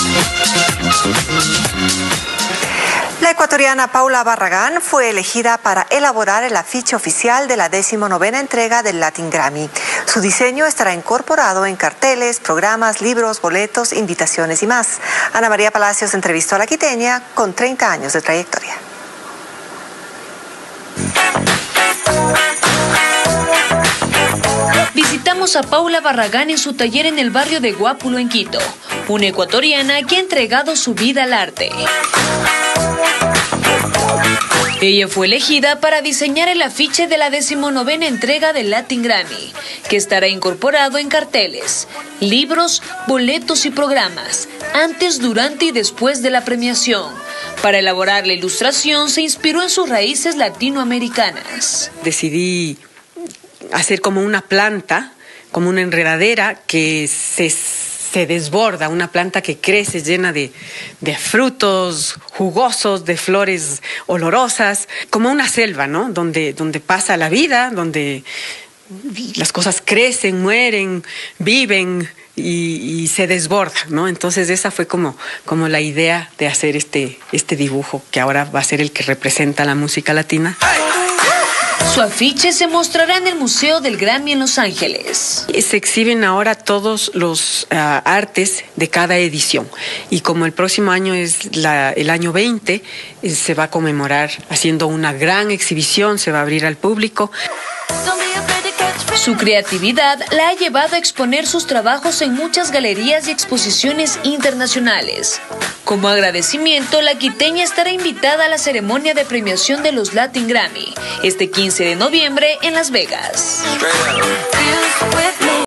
La ecuatoriana Paula Barragán fue elegida para elaborar el afiche oficial de la 19ª entrega del Latin Grammy. Su diseño estará incorporado en carteles, programas, libros, boletos, invitaciones y más. Ana María Palacios entrevistó a la quiteña con 30 años de trayectoria. Visitamos a Paula Barragán en su taller en el barrio de Guápulo, en Quito. Una ecuatoriana que ha entregado su vida al arte. Ella fue elegida para diseñar el afiche de la 19ª entrega del Latin Grammy, que estará incorporado en carteles, libros, boletos y programas, antes, durante y después de la premiación. Para elaborar la ilustración se inspiró en sus raíces latinoamericanas. Decidí hacer como una planta, como una enredadera que se desborda, una planta que crece llena de frutos jugosos, de flores olorosas, como una selva, ¿no? Donde pasa la vida, donde las cosas crecen, mueren, viven y se desborda, ¿no? Entonces esa fue como la idea de hacer este dibujo, que ahora va a ser el que representa la música latina. Su afiche se mostrará en el Museo del Grammy en Los Ángeles. Se exhiben ahora todos los artes de cada edición. Y como el próximo año es el año 20, se va a conmemorar haciendo una gran exhibición, se va a abrir al público. Su creatividad la ha llevado a exponer sus trabajos en muchas galerías y exposiciones internacionales. Como agradecimiento, la quiteña estará invitada a la ceremonia de premiación de los Latin Grammy, este 15 de noviembre en Las Vegas.